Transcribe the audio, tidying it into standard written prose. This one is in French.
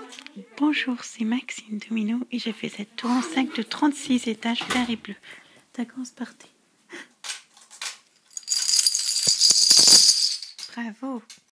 Bonjour, c'est Maxime Domino et j'ai fait cette tour en 5 de 36 étages vert et bleu. D'accord, c'est parti. Bravo.